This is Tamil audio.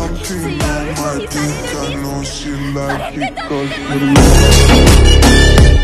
something on my dick. I know she like it 'cause